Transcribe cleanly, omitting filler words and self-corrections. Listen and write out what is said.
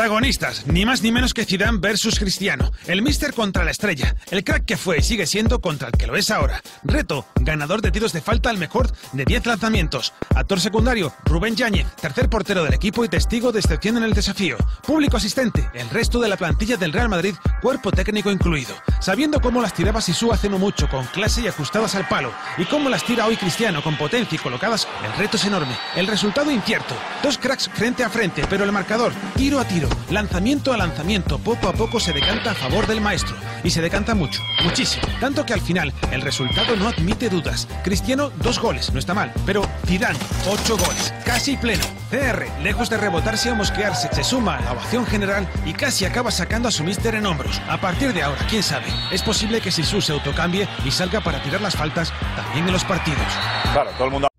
Protagonistas, ni más ni menos que Zidane versus Cristiano. El míster contra la estrella. El crack que fue y sigue siendo contra el que lo es ahora. Reto, ganador de tiros de falta al mejor de 10 lanzamientos. Actor secundario, Rubén Yáñez, tercer portero del equipo y testigo de excepción en el desafío. Público asistente, el resto de la plantilla del Real Madrid, cuerpo técnico incluido. Sabiendo cómo las tiraba Zizou hace no mucho, con clase y ajustadas al palo. Y cómo las tira hoy Cristiano, con potencia y colocadas, el reto es enorme. El resultado incierto. Dos cracks frente a frente, pero el marcador, tiro a tiro, lanzamiento a lanzamiento, poco a poco se decanta a favor del maestro. Y se decanta mucho, muchísimo. Tanto que al final, el resultado no admite dudas. Cristiano, 2 goles, no está mal. Pero Zidane, 8 goles, casi pleno. CR, lejos de rebotarse o mosquearse, se suma a la ovación general y casi acaba sacando a su míster en hombros. A partir de ahora, quién sabe, es posible que Zizou se autocambie y salga para tirar las faltas también en los partidos. Claro, todo el mundo